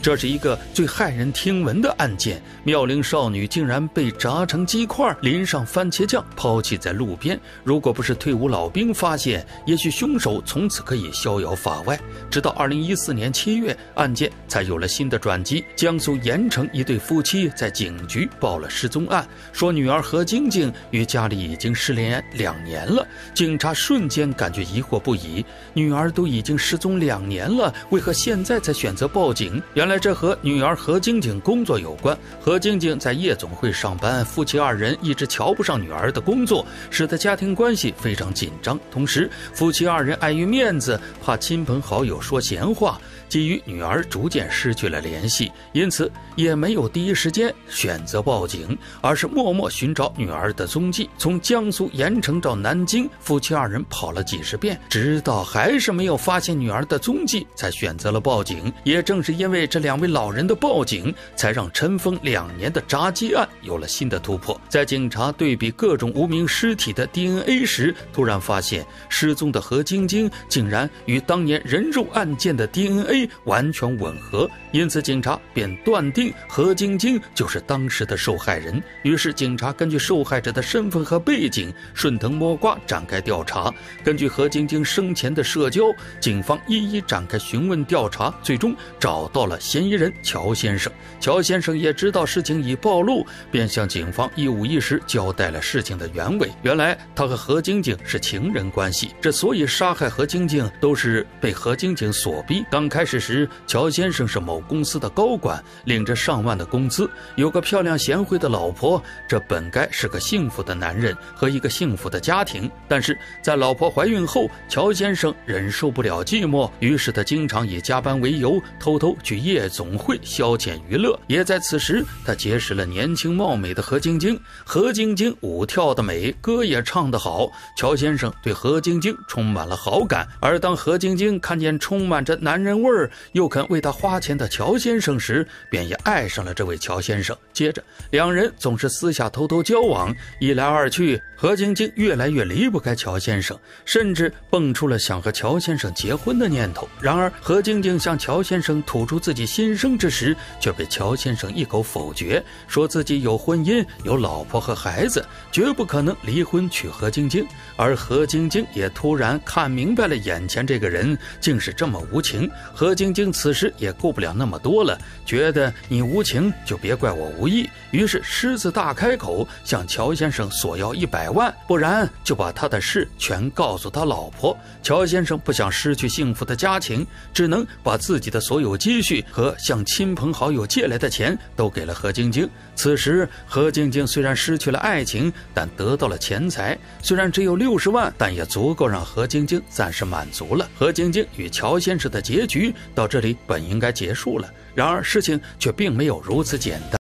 这是一个最骇人听闻的案件，妙龄少女竟然被炸成鸡块，淋上番茄酱，抛弃在路边。如果不是退伍老兵发现，也许凶手从此可以逍遥法外。直到2014年7月，案件才有了新的转机。江苏盐城一对夫妻在警局报了失踪案，说女儿何晶晶与家里已经失联2年了。警察瞬间感觉疑惑不已，女儿都已经失踪2年了，为何现在才选择报警？原来这和女儿何晶晶工作有关。何晶晶在夜总会上班，夫妻2人一直瞧不上女儿的工作，使得家庭关系非常紧张。同时，夫妻2人碍于面子，怕亲朋好友说闲话，基于女儿逐渐失去了联系，因此也没有第一时间选择报警，而是默默寻找女儿的踪迹。从江苏盐城到南京，夫妻2人跑了几十遍，直到还是没有发现女儿的踪迹，才选择了报警。也正是因为这2位老人的报警，才让尘封2年的炸鸡案有了新的突破。在警察对比各种无名尸体的 DNA 时，突然发现失踪的何晶晶竟然与当年人肉案件的 DNA 完全吻合，因此警察便断定何晶晶就是当时的受害人。于是警察根据受害者的身份和背景，顺藤摸瓜展开调查。根据何晶晶生前的社交，警方一一展开询问调查，最终找到了嫌疑人乔先生。乔先生也知道事情已暴露，便向警方一五一十交代了事情的原委。原来他和何晶晶是情人关系，之所以杀害何晶晶都是被何晶晶所逼。刚开始时，乔先生是某公司的高管，领着上万的工资，有个漂亮贤惠的老婆，这本该是个幸福的男人和一个幸福的家庭。但是在老婆怀孕后，乔先生忍受不了寂寞，于是他经常以加班为由，偷偷去夜总会消遣娱乐。也在此时，他结识了年轻貌美的何晶晶。何晶晶舞跳得美，歌也唱得好，乔先生对何晶晶充满了好感。而当何晶晶看见充满着男人味儿又肯为他花钱的乔先生时，便也爱上了这位乔先生。接着2人总是私下偷偷交往，一来二去，何晶晶越来越离不开乔先生，甚至蹦出了想和乔先生结婚的念头。然而何晶晶向乔先生吐出自己心声之时，却被乔先生一口否决，说自己有婚姻，有老婆和孩子，绝不可能离婚娶何晶晶。而何晶晶也突然看明白了眼前这个人竟是这么无情。何晶晶此时也顾不了那么多了，觉得你无情就别怪我无义，于是狮子大开口，向乔先生索要100万，不然就把他的事全告诉他老婆。乔先生不想失去幸福的家庭，只能把自己的所有积蓄和向亲朋好友借来的钱都给了何晶晶。此时何晶晶虽然失去了爱情，但得到了钱财，虽然只有60万，但也足够让何晶晶暂时满足了。何晶晶与乔先生的结局到这里本应该结束了，然而事情却并没有如此简单。